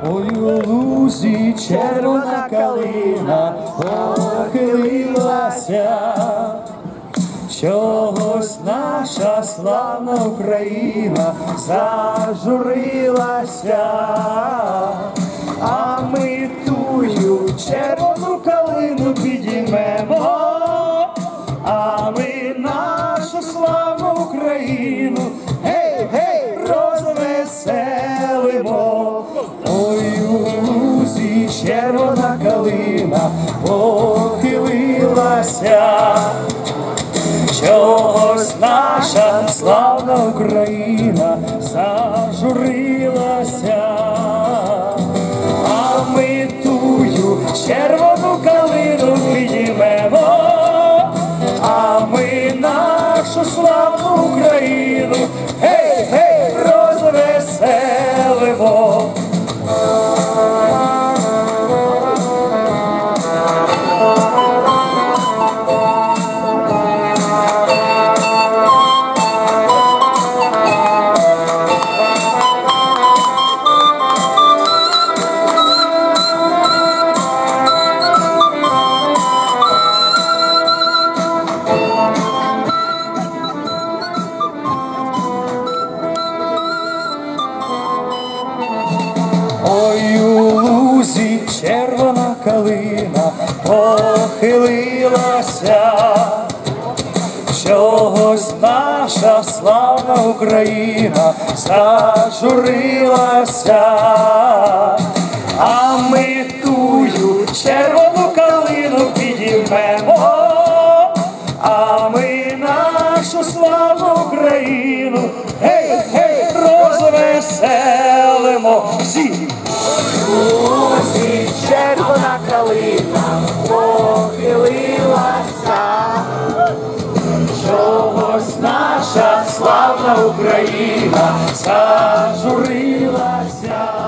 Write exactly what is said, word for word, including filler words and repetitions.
Ой, у лузі червона калина похилилася, чогось наша славна Україна зажурилася, а ми тую червону калину підіймемо, а ми нашу славну Україну гей, гей, розвеселимо. Ой, у лузі червона калина похилилася, чогось наша славна Україна зажурилася, а ми тую червону калину підіймемо, а ми нашу славну Україну гей, гей, розвеселимо. Ой, у лузі червона калина похилилася, чогось наша славна Україна зажурилася, а ми тую червону калину підіймемо, а ми нашу славну Україну гей, гей, розвеселимо всі. У лузі червона калина похилилася, Чогось наша славна Україна зажурилася.